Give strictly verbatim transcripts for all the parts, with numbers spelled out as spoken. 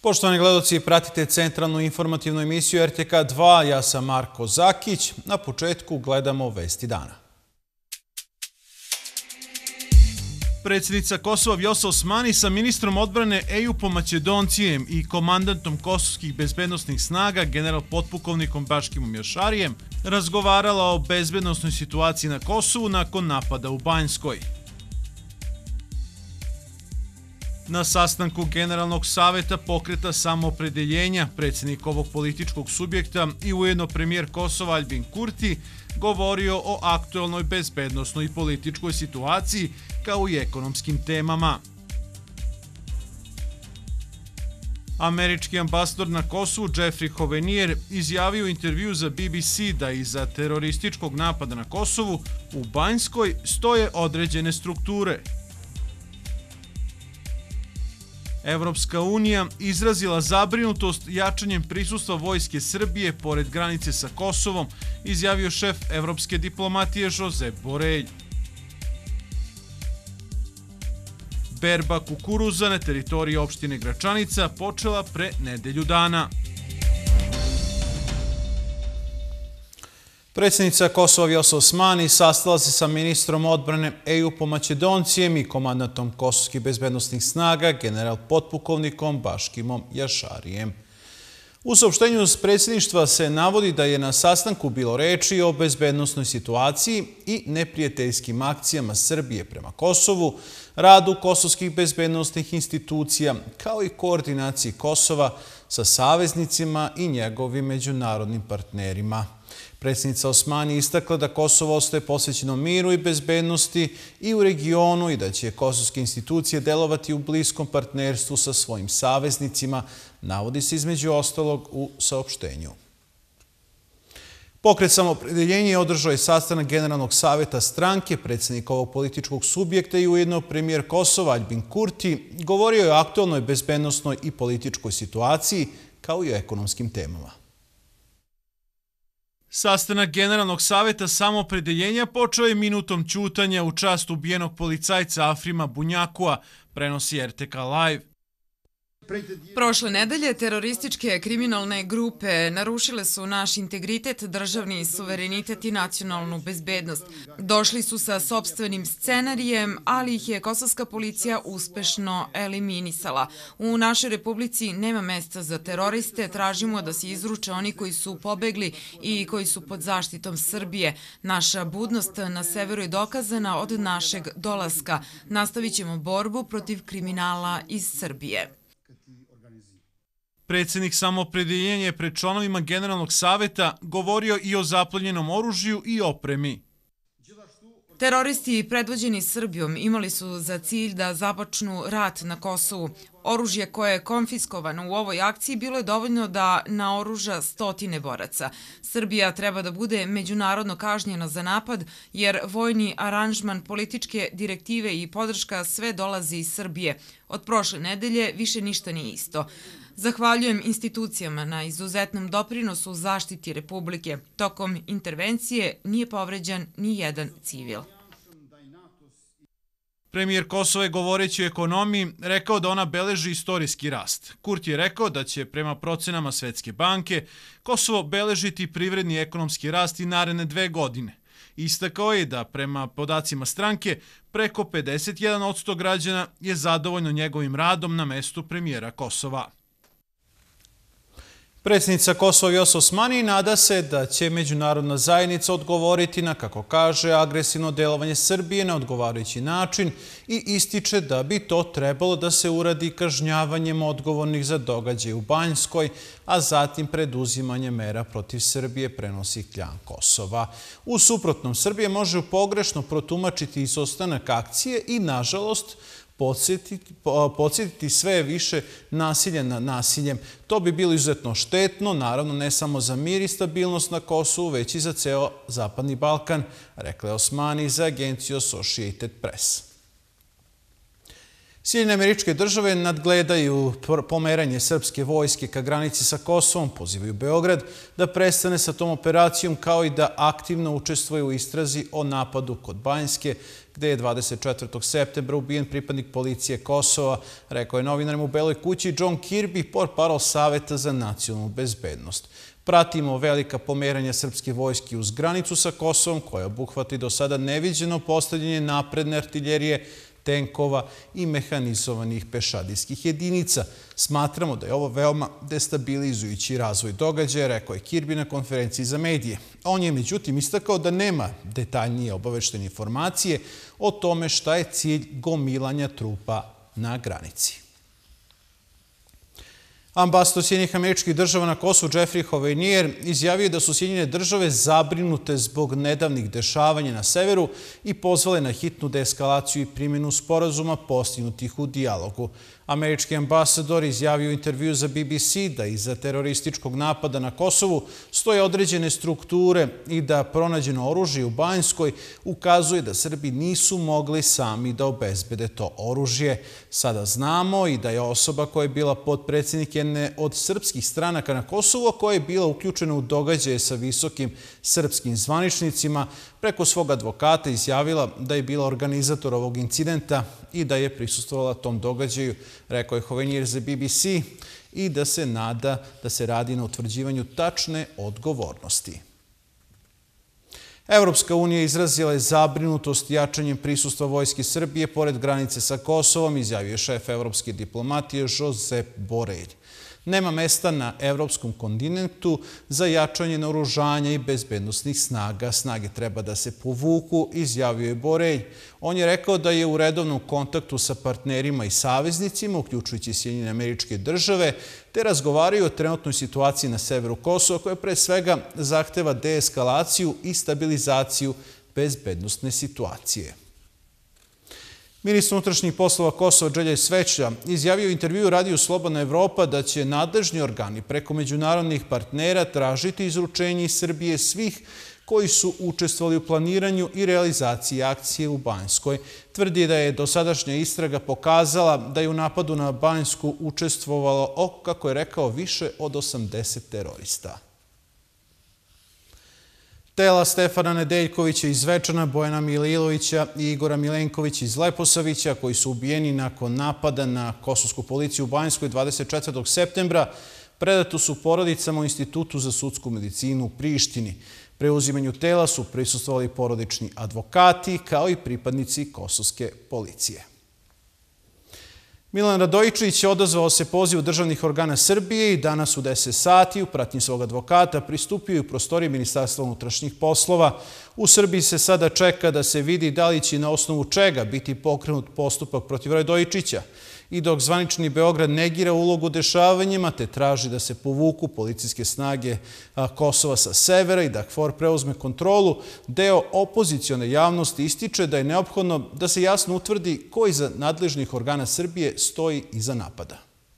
Poštovani gledaoci, pratite centralnu informativnu emisiju R T K dva. Ja sam Marko Zakić. Na početku gledamo vesti dana. Predsjednica Kosova Vjosa Osmani sa ministrom odbrane Ejupom Maćedoncijem i komandantom kosovskih bezbednostnih snaga general potpukovnikom Baškimom Jašarijem razgovarala o bezbednosnoj situaciji na Kosovu nakon napada u Banjskoj. Na sastanku Generalnog saveta pokreta samoopredeljenja predsjednik ovog političkog subjekta i ujedno premijer Kosova Aljbin Kurti govorio o aktualnoj bezbednosnoj i političkoj situaciji kao i ekonomskim temama. Američki ambasador na Kosovu Jeffrey Hovenier izjavio u intervju za B B C da iza terorističkog napada na Kosovu u Banjskoj stoje određene strukture. Evropska unija izrazila zabrinutost jačanjem prisustva vojske Srbije pored granice sa Kosovom, izjavio šef evropske diplomatije Josep Borrell. Berba kukuruza na teritoriji opštine Gračanica počela pre nedelju dana. Predsjednica Kosova Vjosa Osmani sastala se sa ministrom odbrane Ejupom Maćedoncijem i komandantom kosovskih bezbednostnih snaga general potpukovnikom Baškimom Jašarijem. U saopštenju s predsjedništva se navodi da je na sastanku bilo reči o bezbednosnoj situaciji i neprijateljskim akcijama Srbije prema Kosovu, radu kosovskih bezbednosnih institucija, kao i koordinaciji Kosova sa saveznicima i njegovim međunarodnim partnerima. Predsjednica Osmani istakla da Kosovo ostaje posvećeno miru i bezbednosti i u regionu i da će kosovske institucije delovati u bliskom partnerstvu sa svojim saveznicima, navodi se između ostalog u saopštenju. Pokret samoopredeljenja je održao je sastanak Generalnog saveta stranke, predsjednik ovog političkog subjekta i ujedno premijer Kosova Aljbin Kurti govorio je o aktualnoj bezbednosnoj i političkoj situaciji kao i o ekonomskim temama. Sastanak Generalnog saveta samoopredeljenja počeo je minutom ćutanja u čast ubijenog policajca Afrima Bunjakua, prenosi R T K Live. Prošle nedelje terorističke kriminalne grupe narušile su naš integritet, državni suverenitet i nacionalnu bezbednost. Došli su sa sopstvenim scenarijem, ali ih je kosovska policija uspešno eliminisala. U našoj republici nema mesta za teroriste, tražimo da se izruče oni koji su pobegli i koji su pod zaštitom Srbije. Naša budnost na severu je dokazana od našeg dolaska. Nastavit ćemo borbu protiv kriminala iz Srbije. Predsjednik samoopredeljenja je pred članovima Generalnog saveta govorio i o zaplenjenom oružju i opremi. Teroristi predvođeni Srbijom imali su za cilj da započnu rat na Kosovu. Oružje koje je konfiskovano u ovoj akciji bilo je dovoljno da naoruža stotine boraca. Srbija treba da bude međunarodno kažnjena za napad, jer vojni aranžman, političke direktive i podrška sve dolazi iz Srbije. Od prošle nedelje više ništa nije isto. Zahvaljujem institucijama na izuzetnom doprinosu u zaštiti Republike. Tokom intervencije nije povređen ni jedan civil. Premijer Kosova je govoreći o ekonomiji rekao da ona beleži istorijski rast. Kurti je rekao da će prema procenama Svetske banke Kosovo beležiti privredni ekonomski rast i naredne dve godine. Istakao je da prema podacima stranke preko pedeset jedan posto građana je zadovoljno njegovim radom na mestu premijera Kosova. Predsjednica Kosova Vjosa Osmani nada se da će međunarodna zajednica odgovoriti na, kako kaže, agresivno delovanje Srbije na odgovarajući način i ističe da bi to trebalo da se uradi kažnjavanjem odgovornih za događaje u Banjskoj, a zatim preduzimanje mera protiv Srbije, prenosi Kljan Kosova. U suprotnom, Srbije može pogrešno protumačiti izostanak akcije i, nažalost, podsjetiti sve više nasilja nad nasiljem. To bi bilo izuzetno štetno, naravno ne samo za mir i stabilnost na Kosovu, već i za ceo Zapadni Balkan, rekla je Osmani za agenciju Associated Press. Sjedinjene Američke Države nadgledaju pomeranje srpske vojske ka granici sa Kosovom, pozivaju Beograd da prestane sa tom operacijom kao i da aktivno učestvuje u istrazi o napadu kod Banjske, gde je dvadeset četvrtog septembra ubijen pripadnik policije Kosova, rekao je novinarima u Beloj kući John Kirby, portparol Saveta za nacionalnu bezbednost. Pratimo velika pomeranja srpske vojske uz granicu sa Kosovom, koja obuhvati do sada neviđeno postavljanje napredne artiljerije, tenkova i mehanizovanih pešadijskih jedinica. Smatramo da je ovo veoma destabilizujući razvoj događaja, rekao je Kirby na konferenciji za medije. On je međutim istakao da nema detaljnije obaveštene informacije o tome šta je cilj gomilanja trupa na granici. Ambasador Sjedinjenih Američkih Država na Kosovu Jeffrey Hovenier izjavio da su Sjedinjene Države zabrinute zbog nedavnih dešavanja na severu i pozvale na hitnu deeskalaciju i primjenu sporazuma postignutih u dijalogu. Američki ambasador izjavio u intervju za B B C da iza terorističkog napada na Kosovu stoje određene strukture i da pronađeno oružje u Banjskoj ukazuje da Srbi nisu mogli sami da obezbede to oružje. Sada znamo i da je osoba koja je bila potpredsjednik jedne od srpskih stranaka na Kosovu, koja je bila uključena u događaje sa visokim srpskim zvaničnicima, preko svog advokata izjavila da je bila organizator ovog incidenta i da je prisustvovala tom događaju, rekao je Hovenier za B B C, i da se nada da se radi na utvrđivanju tačne odgovornosti. Evropska unija izrazila je zabrinutost jačanjem prisustva vojske Srbije pored granice sa Kosovom, izjavio je šef evropske diplomatije Josep Borrell. Nema mesta na evropskom kontinentu za jačanje naoružanja i bezbednosnih snaga. Snage treba da se povuku, izjavio je Borrell. On je rekao da je u redovnom kontaktu sa partnerima i saveznicima, uključujući Sjedinjene Američke Države, te razgovaraju o trenutnoj situaciji na severu Kosova, koja pre svega zahteva deeskalaciju i stabilizaciju bezbednosne situacije. Ministar unutrašnjih poslova Kosova Đelje Sveća izjavio u intervju radiju Slobodna Evropa da će nadležni organi preko međunarodnih partnera tražiti izručenje iz Srbije svih koji su učestvovali u planiranju i realizaciji akcije u Banjskoj. Tvrdi da je dosadašnja istraga pokazala da je u napadu na Banjsku učestvovalo, kako je rekao, više od osamdeset terorista. Tela Stefana Nedeljkovića iz Zvečana, Bojana Mililovića i Igora Milenkovića iz Leposavića, koji su ubijeni nakon napada na kosovsku policiju u Banjskoj dvadeset četvrtog septembra, predato su porodicama u Institutu za sudsku medicinu u Prištini. Preuzimanju tela su prisustvovali porodični advokati kao i pripadnici kosovske policije. Milan Radojičić odazvao se pozivu državnih organa Srbije i danas u deset sati u pratnji svog advokata pristupio u prostorije Ministarstva unutrašnjih poslova. U Srbiji se sada čeka da se vidi da li će na osnovu čega biti pokrenut postupak protiv Radojičića. I dok zvanični Beograd negira ulogu dešavanjima te traži da se povuku policijske snage Kosova sa severa i da KFOR preuzme kontrolu, deo opozicione javnosti ističe da je neophodno da se jasno utvrdi ko iza nadležnih organa Srbije stoji iza napada.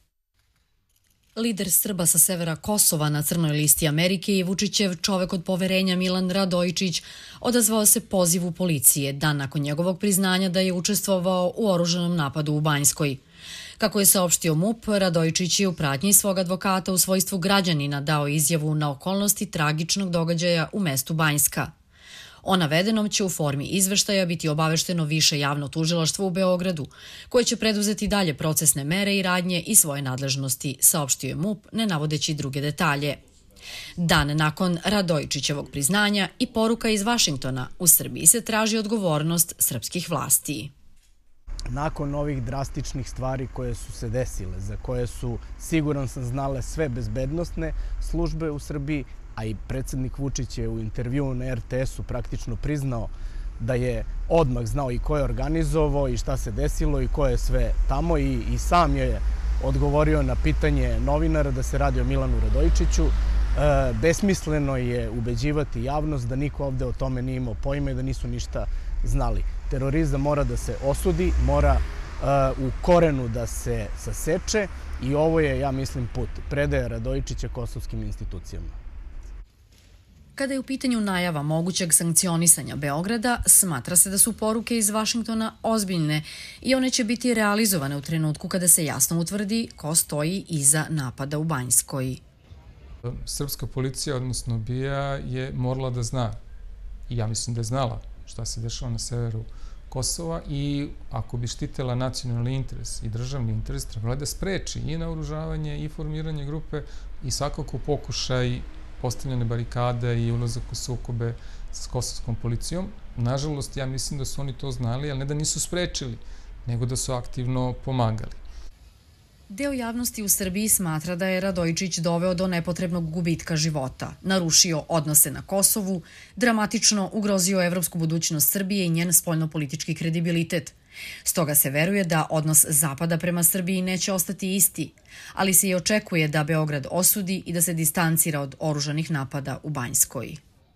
Lider Srba sa severa Kosova na crnoj listi Amerike i Vučićev čovek od poverenja Milan Radojičić odazvao se pozivu policije dan nakon njegovog priznanja da je učestvovao u oružanom napadu u Banjskoj. Kako je saopštio MUP, Radojičić je u pratnji svog advokata u svojstvu građanina dao izjavu na okolnosti tragičnog događaja u mestu Banjska. O navedenom će u formi izveštaja biti obavešteno više javno tužilaštvo u Beogradu, koje će preduzeti dalje procesne mere i radnje i svoje nadležnosti, saopštio je MUP, ne navodeći druge detalje. Dan nakon Radojičićevog priznanja i poruka iz Vašingtona, u Srbiji se traži odgovornost srpskih vlasti. Nakon ovih drastičnih stvari koje su se desile, za koje su, siguran sam, znale sve bezbednosne službe u Srbiji, a i predsjednik Vučić je u intervjuu na R T S-u praktično priznao da je odmah znao i ko je organizovao i šta se desilo i ko je sve tamo, i, i sam je odgovorio na pitanje novinara da se radi o Milanu Radojičiću. E, besmisleno je ubeđivati javnost da niko ovde o tome nije imao pojma i da nisu ništa znali. Terorizam mora da se osudi, mora uh, u korenu da se saseče i ovo je, ja mislim, put predaje Radojičića kosovskim institucijama. Kada je u pitanju najava mogućeg sankcionisanja Beograda, smatra se da su poruke iz Vašingtona ozbiljne i one će biti realizovane u trenutku kada se jasno utvrdi ko stoji iza napada u Banjskoj. Srpska policija, odnosno B I A, je morala da zna, i ja mislim da je znala šta se dešava na severu Kosova i ako bi štitila nacionalni interes i državni interes, trebala da spreči i naoružavanje i formiranje grupe i svakako pokušaj postavljene barikade i ulazak u sukobe s kosovskom policijom. Nažalost, ja mislim da su oni to znali, ali ne da nisu sprečili, nego da su aktivno pomagali. Deo javnosti u Srbiji smatra da je Radojičić doveo do nepotrebnog gubitka života, narušio odnose na Kosovu, dramatično ugrozio evropsku budućnost Srbije i njen spoljnopolitički kredibilitet. Stoga se veruje da odnos Zapada prema Srbiji neće ostati isti, ali se i očekuje da Beograd osudi i da se distancira od oružanih napada u Banjskoj.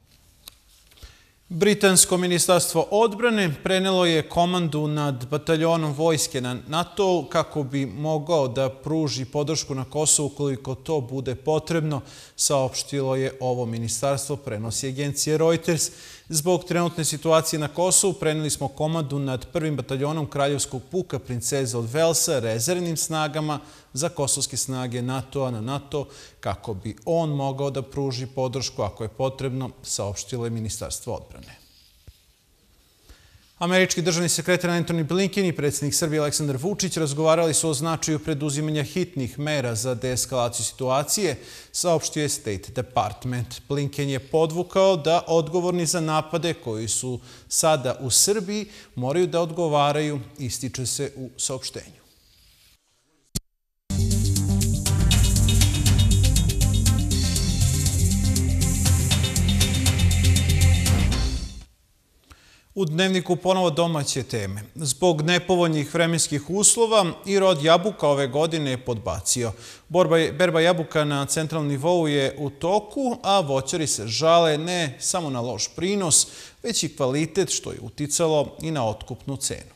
Britansko ministarstvo odbrane prenelo je komandu nad bataljonom vojske na NATO kako bi mogao da pruži podršku na Kosovu koliko to bude potrebno, saopštilo je ovo ministarstvo, prenosi agencije Reuters. Zbog trenutne situacije na Kosovu preneli smo komandu nad prvim bataljonom Kraljevskog puka princeze od Velsa rezervnim snagama za kosovske snage NATO-a na NATO kako bi on mogao da pruži podršku ako je potrebno, saopštilo je ministarstvo odbrane. Američki državni sekretar Antony Blinken i predsjednik Srbije Aleksandar Vučić razgovarali su o značaju preduzimanja hitnih mera za deeskalaciju situacije, saopštio je State Department. Blinken je podvukao da odgovorni za napade koji su sada u Srbiji moraju da odgovaraju, ističe se u saopštenju. U Dnevniku ponovo domaće teme. Zbog nepovoljnih vremenskih uslova i rod jabuka ove godine je podbacio. Berba jabuka na centralnom nivou je u toku, a voćari se žale ne samo na loš prinos, već i kvalitet što je uticalo i na otkupnu cenu.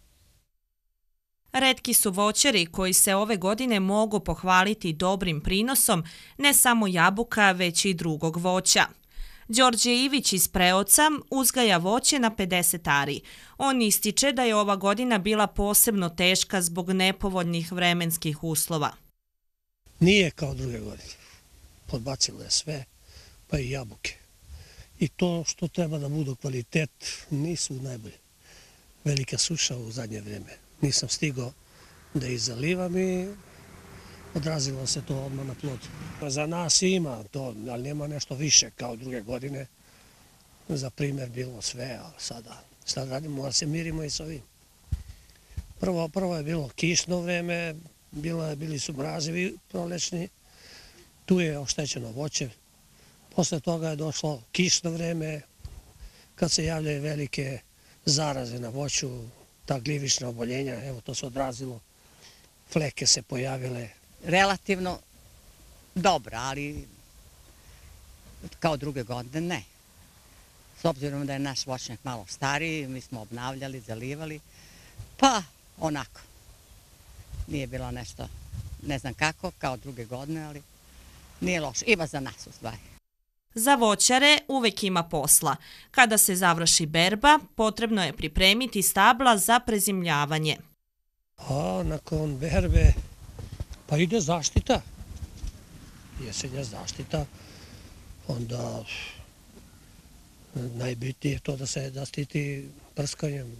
Retki su voćari koji se ove godine mogu pohvaliti dobrim prinosom ne samo jabuka, već i drugog voća. Đorđe Ivić iz Preoca uzgaja voće na pedeset ari. On ističe da je ova godina bila posebno teška zbog nepovoljnih vremenskih uslova. Nije kao druge godine. Podbacilo je sve, pa i jabuke. I to što treba da budu kvalitet nisu najbolje. Velika suša u zadnje vreme. Nisam stigao da ih zalivam i odrazilo se to odmah na plodu. Za nas ima to, ali nema nešto više kao druge godine. Za primjer bilo sve, ali sada, sad radimo, ali se mirimo i s ovim. Prvo, prvo je bilo kišno vreme, bilo, bili su mrazevi prolečni, tu je oštećeno voće. Posle toga je došlo kišno vreme, kad se javljaju velike zaraze na voću, ta gljivična oboljenja, evo to se odrazilo, fleke se pojavile. Relativno dobro, ali kao druge godine ne. S obzirom da je naš voćnjak malo stariji, mi smo obnavljali, zalivali, pa onako. Nije bilo nešto, ne znam kako, kao druge godine, ali nije loše. Ima za nas u stvari. Za voćare uvek ima posla. Kada se završi berba, potrebno je pripremiti stabla za prezimljavanje. A nakon berbe pa ide zaštita, jesenja zaštita, onda najbitnije je to da se zaštiti prskanjem,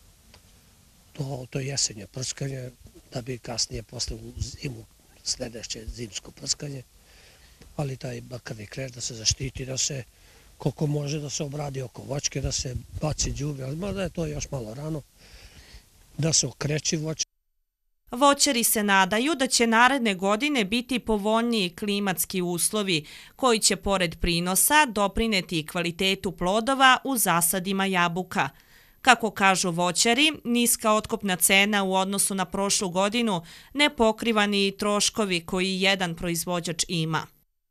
to, to jesenje prskanje, da bi kasnije posle u zimu sljedeće zimsko prskanje, ali taj bakarni kreš da se zaštiti, da se koliko može da se obradi oko voćke, da se baci đubre, ali možda je to još malo rano, da se okreći voće. Voćari se nadaju da će naredne godine biti povoljniji klimatski uslovi koji će pored prinosa doprineti kvalitetu plodova u zasadima jabuka. Kako kažu voćari, niska otkupna cena u odnosu na prošlu godinu ne pokriva ni troškovi koji jedan proizvođač ima.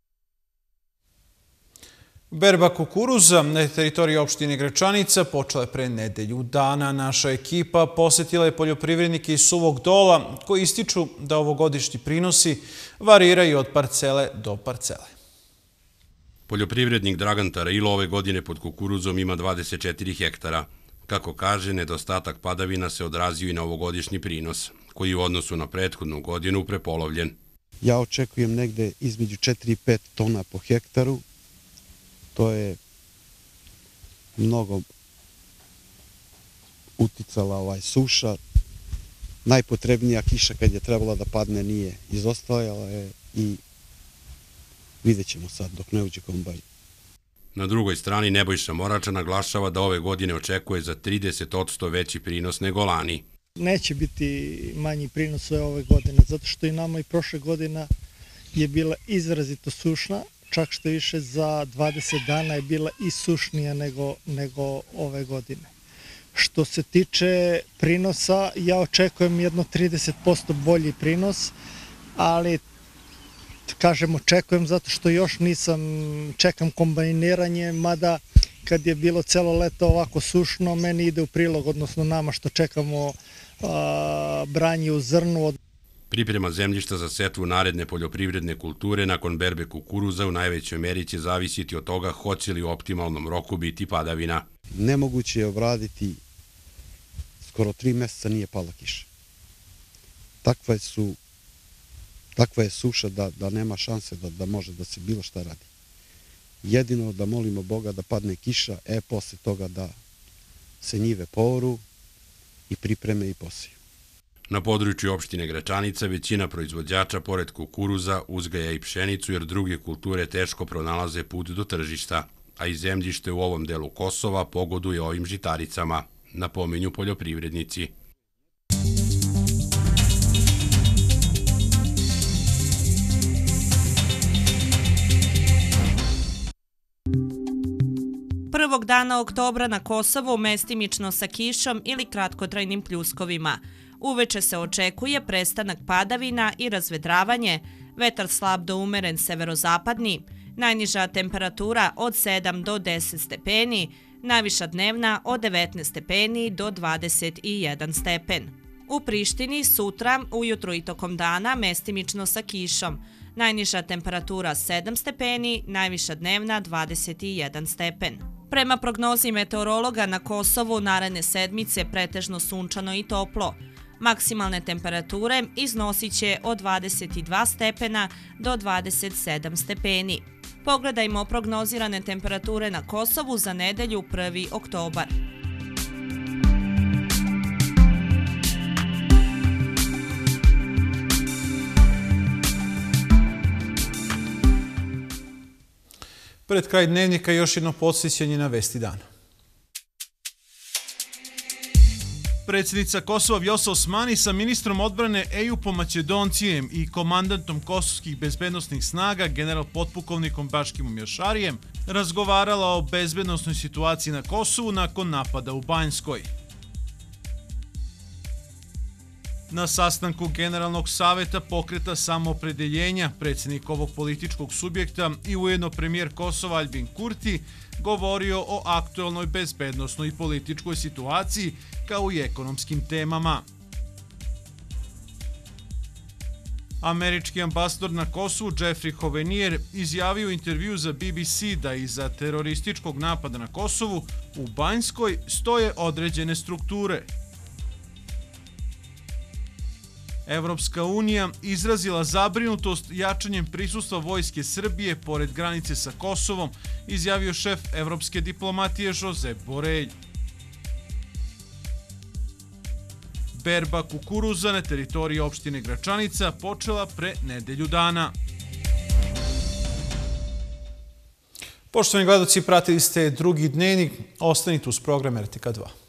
Berba kukuruza na teritoriji opštine Gračanica počela je pre nedelju dana. Naša ekipa posetila je poljoprivrednike iz Suvog Dola koji ističu da ovogodišnji prinosi variraju od parcele do parcele. Poljoprivrednik Dragan Tarilo ove godine pod kukuruzom ima dvadeset četiri hektara. Kako kaže, nedostatak padavina se odrazio i na ovogodišnji prinos, koji u odnosu na prethodnu godinu prepolovljen. Ja očekujem negde između četiri i pet tona po hektaru. To je mnogo uticala ovaj suša. Najpotrebnija kiša kad je trebala da padne nije izostajala je i vidjet ćemo sad dok ne uđe kombajn. Na drugoj strani Nebojša Morača naglašava da ove godine očekuje za trideset posto veći prinos nego lani. Neće biti manji prinos sve ove godine, zato što i nama i prošle godina je bila izrazito sušna, čak što više za dvadeset dana je bila i sušnija nego, nego ove godine. Što se tiče prinosa, ja očekujem jedno trideset posto bolji prinos, ali kažem očekujem zato što još nisam, čekam kombajniranje, mada kad je bilo celo leto ovako sušno, meni ide u prilog, odnosno nama što čekamo a, branje u zrnu. Priprema zemljišta za setvu naredne poljoprivredne kulture nakon berbe kukuruza u najvećoj meri će zavisiti od toga hoće li u optimalnom roku biti padavina. Nemoguće je obraditi, skoro tri meseca nije pala kiša. Takva su Takva je suša da, da nema šanse da, da može da se bilo šta radi. Jedino da molimo Boga da padne kiša, e posle toga da se njive poru i pripreme i posiju. Na području opštine Gračanica većina proizvođača pored kukuruza uzgaja i pšenicu jer druge kulture teško pronalaze put do tržišta, a i zemljište u ovom delu Kosova pogoduje ovim žitaricama, napominju poljoprivrednici. Prvog dana oktobra na Kosovu mestimično sa kišom ili kratkotrajnim pljuskovima. Uveče se očekuje prestanak padavina i razvedravanje, vetar slab do umeren severozapadni, najniža temperatura od sedam do deset stepeni, najviša dnevna od devetnaest stepeni do dvadeset jedan stepen. U Prištini sutra, ujutru i tokom dana, mestimično sa kišom. Najniža temperatura sedam stepeni, najviša dnevna dvadeset jedan stepen. Prema prognozi meteorologa na Kosovu naredne sedmice pretežno sunčano i toplo. Maksimalne temperature iznosit će od dvadeset dva stepena do dvadeset sedam stepeni. Pogledajmo prognozirane temperature na Kosovu za nedelju prvi oktobar. Pred kraj dnevnika još jedno podsjećanje na vesti dana. Predsjednica Kosova Vjosa Osmani sa ministrom odbrane Ejupom Maćedoncijem i komandantom kosovskih bezbednostnih snaga general potpukovnikom Baškimom Jašarijem razgovarala o bezbednostnoj situaciji na Kosovu nakon napada u Banjskoj. Na sastanku Generalnog saveta pokreta samoopredeljenja predsjednik ovog političkog subjekta i ujedno premijer Kosova Albin Kurti govorio o aktualnoj bezbednosnoj i političkoj situaciji kao i ekonomskim temama. Američki ambasador na Kosovu Jeffrey Hovenier izjavio u intervju za B B C da iza terorističkog napada na Kosovu u Banjskoj stoje određene strukture. Evropska unija izrazila zabrinutost jačanjem prisustva vojske Srbije pored granice sa Kosovom, izjavio šef evropske diplomatije Josep Borrell. Berba kukuruza na teritoriji opštine Gračanica počela pre nedelju dana. Poštovani gledaoci, pratili ste drugi dnevnik. Ostanite uz program R T K dva.